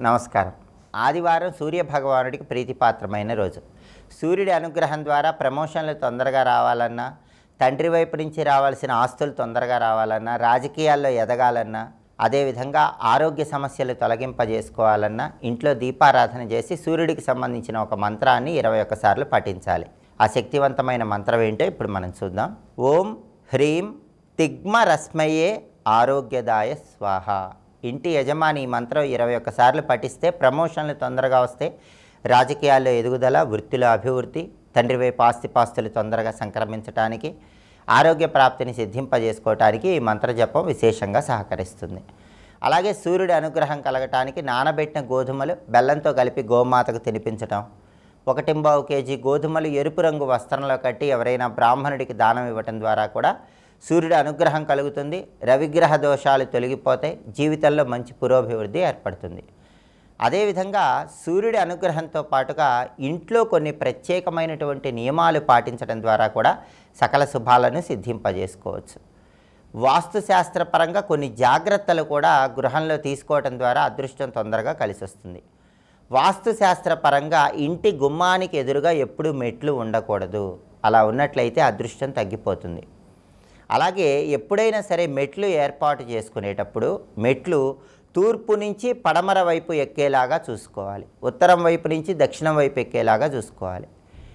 నమస్కారం. ఆదివారం సూర్యభగవానుడికి ప్రీతిపాత్రమైన రోజు. సూర్యుడి అనుగ్రహం ద్వారా ప్రమోషన్లు తొందరగా రావాలన్నా, తండ్రి వైపు నుంచి రావాల్సిన ఆస్తులు తొందరగా రావాలన్నా, రాజకీయాల్లో ఎదగాలన్నా, అదేవిధంగా ఆరోగ్య సమస్యలు తొలగింపజేసుకోవాలన్నా ఇంట్లో దీపారాధన చేసి సూర్యుడికి సంబంధించిన ఒక మంత్రాన్ని 21 సార్లు పఠించాలి. ఆ శక్తివంతమైన మంత్రం ఏంటో ఇప్పుడు మనం చూద్దాం. ఓం హ్రీం తిగ్మరస్మయే ఆరోగ్యదాయ స్వాహ. ఇంటి యజమాని ఈ మంత్రం 21 సార్లు పఠిస్తే ప్రమోషన్లు తొందరగా వస్తాయి, రాజకీయాల్లో ఎదుగుదల, వృత్తిలో అభివృద్ధి, తండ్రి వైపు ఆస్తిపాస్తులు తొందరగా సంక్రమించడానికి, ఆరోగ్య ప్రాప్తిని సిద్ధింపజేసుకోవటానికి ఈ మంత్ర జపం విశేషంగా సహకరిస్తుంది. అలాగే సూర్యుడి అనుగ్రహం కలగటానికి నానబెట్టిన గోధుమలు బెల్లంతో కలిపి గోమాతకు తినిపించటం, 1.25 కేజీ గోధుమలు ఎరుపు రంగు వస్త్రంలో కట్టి ఎవరైనా బ్రాహ్మణుడికి దానం ఇవ్వటం ద్వారా కూడా సూర్యుడి అనుగ్రహం కలుగుతుంది, రవిగ్రహ దోషాలు తొలగిపోతాయి, జీవితంలో మంచి పురోభివృద్ధి ఏర్పడుతుంది. అదేవిధంగా సూర్యుడి అనుగ్రహంతో పాటుగా ఇంట్లో కొన్ని ప్రత్యేకమైనటువంటి నియమాలు పాటించడం ద్వారా కూడా సకల శుభాలను సిద్ధింపజేసుకోవచ్చు. వాస్తుశాస్త్రపరంగా కొన్ని జాగ్రత్తలు కూడా గృహంలో తీసుకోవటం ద్వారా అదృష్టం తొందరగా కలిసి వస్తుంది. వాస్తుశాస్త్రపరంగా ఇంటి గుమ్మానికి ఎదురుగా ఎప్పుడూ మెట్లు ఉండకూడదు. అలా ఉన్నట్లయితే అదృష్టం తగ్గిపోతుంది. అలాగే ఎప్పుడైనా సరే మెట్లు ఏర్పాటు చేసుకునేటప్పుడు మెట్లు తూర్పు నుంచి పడమర వైపు ఎక్కేలాగా చూసుకోవాలి, ఉత్తరం వైపు నుంచి దక్షిణం వైపు ఎక్కేలాగా చూసుకోవాలి.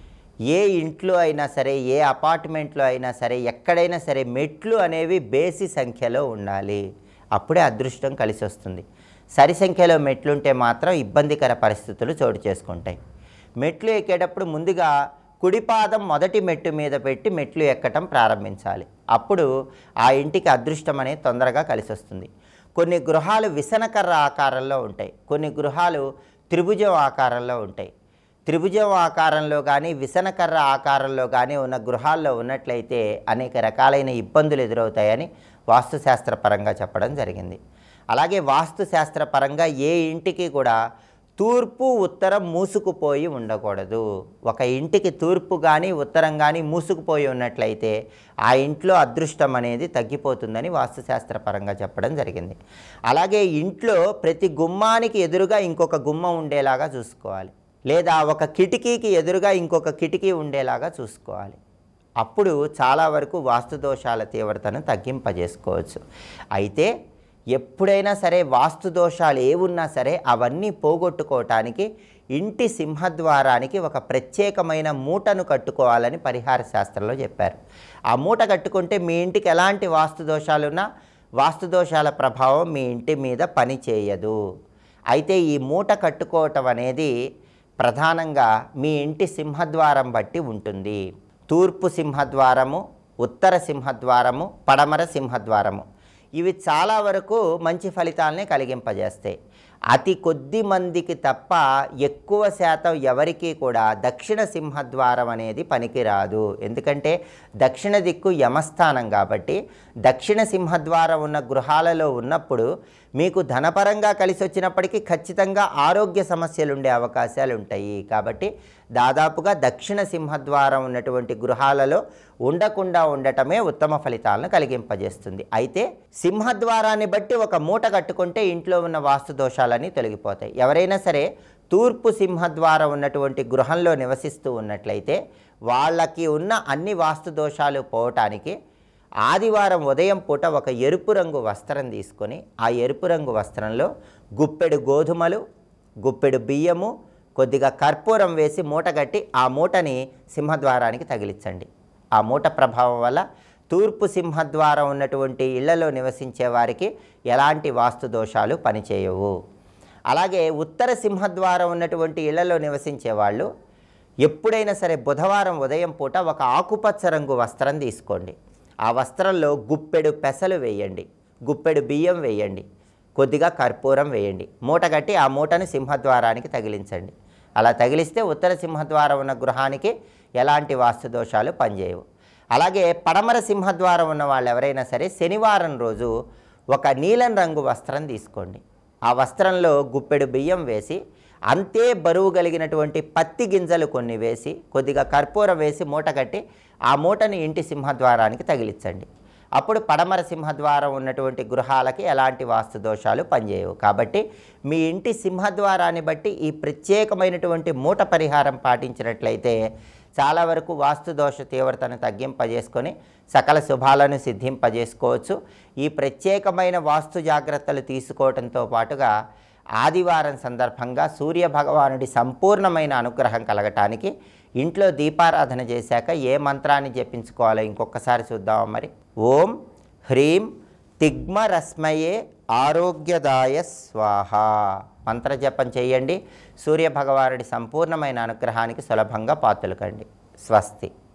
ఏ ఇంట్లో అయినా సరే, ఏ అపార్ట్మెంట్లో అయినా సరే, ఎక్కడైనా సరే మెట్లు అనేవి బేసి సంఖ్యలో ఉండాలి. అప్పుడే అదృష్టం కలిసి వస్తుంది. సరి సంఖ్యలో మెట్లుంటే మాత్రం ఇబ్బందికర పరిస్థితులు చోటు చేసుకుంటాయి. మెట్లు ఎక్కేటప్పుడు ముందుగా కుడిపాదం మొదటి మెట్టు మీద పెట్టి మెట్లు ఎక్కటం ప్రారంభించాలి. అప్పుడు ఆ ఇంటికి అదృష్టం అనేది తొందరగా కలిసి వస్తుంది. కొన్ని గృహాలు విసనకర్ర ఆకారంలో ఉంటాయి, కొన్ని గృహాలు త్రిభుజం ఆకారంలో ఉంటాయి. త్రిభుజం ఆకారంలో కానీ విసనకర్ర ఆకారంలో కానీ ఉన్న గృహాల్లో ఉన్నట్లయితే అనేక రకాలైన ఇబ్బందులు ఎదురవుతాయని వాస్తుశాస్త్రపరంగా చెప్పడం జరిగింది. అలాగే వాస్తుశాస్త్రపరంగా ఏ ఇంటికి కూడా తూర్పు ఉత్తరం మూసుకుపోయి ఉండకూడదు. ఒక ఇంటికి తూర్పు కానీ ఉత్తరం కానీ మూసుకుపోయి ఉన్నట్లయితే ఆ ఇంట్లో అదృష్టం అనేది తగ్గిపోతుందని వాస్తుశాస్త్రపరంగా చెప్పడం జరిగింది. అలాగే ఇంట్లో ప్రతి గుమ్మానికి ఎదురుగా ఇంకొక గుమ్మం ఉండేలాగా చూసుకోవాలి, లేదా ఒక కిటికీకి ఎదురుగా ఇంకొక కిటికీ ఉండేలాగా చూసుకోవాలి. అప్పుడు చాలా వరకు వాస్తుదోషాల తీవ్రతను తగ్గింపజేసుకోవచ్చు. అయితే ఎప్పుడైనా సరే వాస్తు దోషాలు ఏవున్నా సరే అవన్నీ పోగొట్టుకోవటానికి ఇంటి సింహద్వారానికి ఒక ప్రత్యేకమైన మూటను కట్టుకోవాలని పరిహార శాస్త్రంలో చెప్పారు. ఆ మూట కట్టుకుంటే మీ ఇంటికి ఎలాంటి వాస్తు దోషాలున్నా వాస్తు దోషాల ప్రభావం మీ ఇంటి మీద పని చేయదు. అయితే ఈ మూట కట్టుకోవటం అనేది ప్రధానంగా మీ ఇంటి సింహద్వారం బట్టి ఉంటుంది. తూర్పు సింహద్వారము, ఉత్తర సింహద్వారము, పడమర సింహద్వారము ఇవి చాలా వరకు మంచి ఫలితాలనే కలిగింపజేస్తాయి. అతి కొద్ది మందికి తప్ప ఎక్కువ శాతం ఎవరికీ కూడా దక్షిణ సింహద్వారం అనేది పనికిరాదు. ఎందుకంటే దక్షిణ దిక్కు యమస్థానం కాబట్టి దక్షిణ సింహద్వారం ఉన్న గృహాలలో ఉన్నప్పుడు మీకు ధనపరంగా కలిసి వచ్చినప్పటికీ ఖచ్చితంగా ఆరోగ్య సమస్యలు ఉండే అవకాశాలు ఉంటాయి. కాబట్టి దాదాపుగా దక్షిణ సింహద్వారం ఉన్నటువంటి గృహాలలో ఉండకుండా ఉండటమే ఉత్తమ ఫలితాలను కలిగింపజేస్తుంది. అయితే సింహద్వారాన్ని బట్టి ఒక మూట కట్టుకుంటే ఇంట్లో ఉన్న వాస్తు దోషాలన్నీ తొలగిపోతాయి. ఎవరైనా సరే తూర్పు సింహద్వారం ఉన్నటువంటి గృహంలో నివసిస్తూ ఉన్నట్లయితే వాళ్ళకి ఉన్న అన్ని వాస్తు దోషాలు పోవటానికి ఆదివారం ఉదయం పూట ఒక ఎరుపు రంగు వస్త్రం తీసుకొని ఆ ఎరుపు రంగు వస్త్రంలో గుప్పెడు గోధుమలు, గుప్పెడు బియ్యము, కొద్దిగా కర్పూరం వేసి మూట కట్టి ఆ మూటని సింహద్వారానికి తగిలించండి. ఆ మూట ప్రభావం వల్ల తూర్పు సింహద్వారం ఉన్నటువంటి ఇళ్లలో నివసించే వారికి ఎలాంటి వాస్తు దోషాలు పనిచేయవు. అలాగే ఉత్తర సింహద్వారం ఉన్నటువంటి ఇళ్లలో నివసించే వాళ్ళు ఎప్పుడైనా సరే బుధవారం ఉదయం పూట ఒక ఆకుపచ్చ రంగు వస్త్రం తీసుకోండి. ఆ వస్త్రంలో గుప్పెడు పెసలు వేయండి, గుప్పెడు బియ్యం వేయండి, కొద్దిగా కర్పూరం వేయండి, మూట కట్టి ఆ మూటను సింహద్వారానికి తగిలించండి. అలా తగిలిస్తే ఉత్తర సింహద్వారం ఉన్న గృహానికి ఎలాంటి వాస్తు దోషాలు పనిచేయవు. అలాగే పడమర సింహద్వారం ఉన్న వాళ్ళు ఎవరైనా సరే శనివారం రోజు ఒక నీలం రంగు వస్త్రం తీసుకోండి. ఆ వస్త్రంలో గుప్పెడు బియ్యం వేసి అంతే బరువు కలిగినటువంటి పత్తి గింజలు కొన్ని వేసి కొద్దిగా కర్పూరం వేసి మూట కట్టి ఆ మూటని ఇంటి సింహద్వారానికి తగిలించండి. అప్పుడు పడమర సింహద్వారం ఉన్నటువంటి గృహాలకి ఎలాంటి వాస్తు దోషాలు పనిచేయవు. కాబట్టి మీ ఇంటి సింహద్వారాన్ని బట్టి ఈ ప్రత్యేకమైనటువంటి మూట పరిహారం పాటించినట్లయితే చాలా వరకు వాస్తు దోష తీవ్రతను తగ్గింపజేసుకొని సకల శుభాలను సిద్ధింపజేసుకోవచ్చు. ఈ ప్రత్యేకమైన వాస్తు జాగ్రత్తలు తీసుకోవడంతో పాటుగా ఆదివారం సందర్భంగా సూర్య భగవానుడి సంపూర్ణమైన అనుగ్రహం కలగటానికి ఇంట్లో దీపారాధన చేశాక ఏ మంత్రాన్ని జపించుకోవాలో ఇంకొకసారి చూద్దామా మరి. ఓం హ్రీం తిగ్మరస్మయే ఆరోగ్యదాయ స్వాహ మంత్రజపం చేయండి. సూర్య భగవానుడి సంపూర్ణమైన అనుగ్రహానికి సులభంగా పాత్రలు కండి. స్వస్తి.